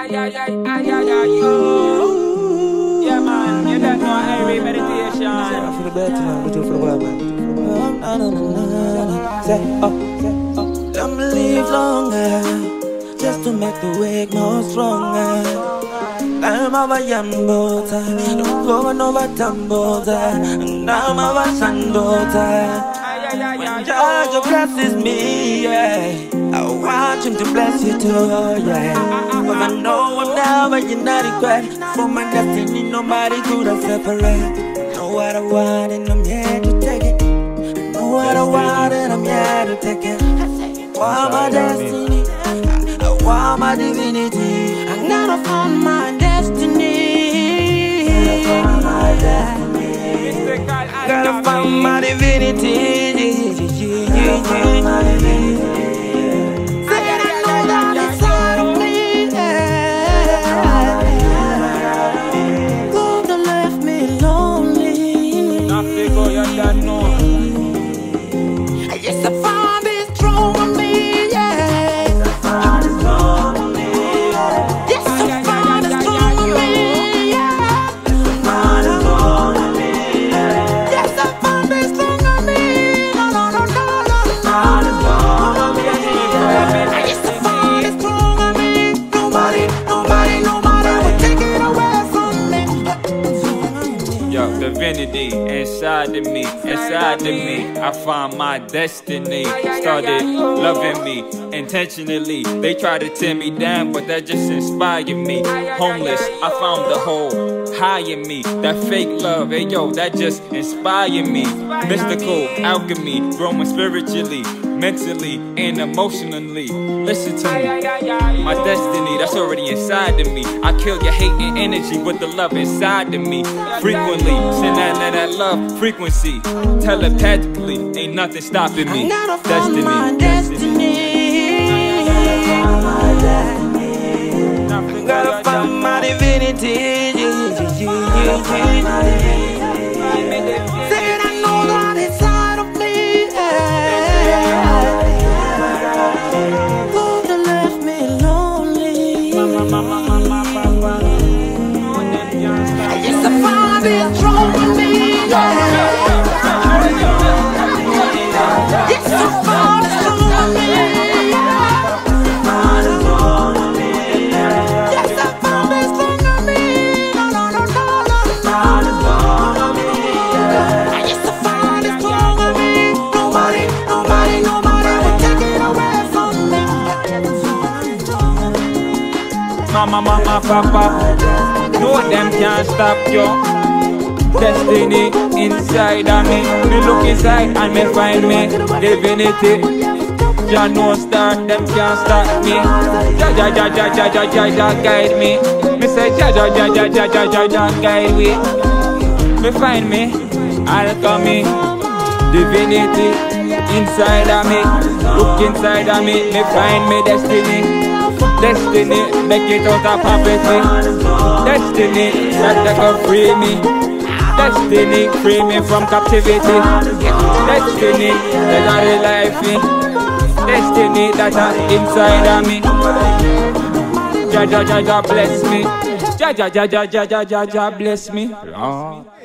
Yeah, man, you don't know Irie meditation. For the better, man, we do for the world, man. Say, let me live longer, just to make the wake more stronger. I'm over Yambota, don't go over Tambota, and I'm over Sandota. When Georgia blesses me, yeah, I want him to bless you too, yeah. Cause I know I'm never inadequate for my destiny, nobody could have separate. Know what I want and I'm here to take it. Know what I want and I'm here to take it. I want my destiny, I want my divinity. I gotta find my destiny. Gotta find my divinity. Said I know that inside of me, yeah. God done left me lonely. Nothing go, you don't know. Yes, I found it strong on me, yeah. Yes, I found it strong on me, yeah. Yes, I found it strong on me, yeah. Yes, I found it strong on me, yeah. Yes, I found it strong on me. No, no, no, no, no. Found it strong on me, yeah. Yes, I found it strong on me. Nobody will take it away from me. Yo, divinity inside of me, I found my destiny. Started loving me intentionally. They tried to tear me down, but that just inspired me. Homeless, I found the whole high in me. That fake love, hey yo, that just inspired me. Mystical alchemy, growing spiritually, mentally, and emotionally. Listen to me, my destiny, that's already inside of me. I kill your hate and energy with the love inside of me. Frequently, send that love frequency. Telepathically, ain't nothing stopping me. Destiny. Gotta find my divinity. Said I know that inside of me, yeah. God done left me lonely. Yes, I found it strong in me, yeah. Yes, I found it strong in me, yeah. Yes, I found it strong in me. No, no, no, no, no. Yes, I found it strong in me. Nobody will take it away from me. Mama, papa, no them can't stop you. Destiny inside of me. Me look inside and me find me divinity. Jah no star, them can't stop me. Jah guide me. Me say Jah guide me. Me find me alchemy, divinity inside of me. Look inside of me, me find me destiny. Destiny, make it out of poverty. Destiny, that can free me. Destiny, free me from captivity. Destiny, that are life me. Destiny, that are inside of me. Jah bless me. Jah bless me.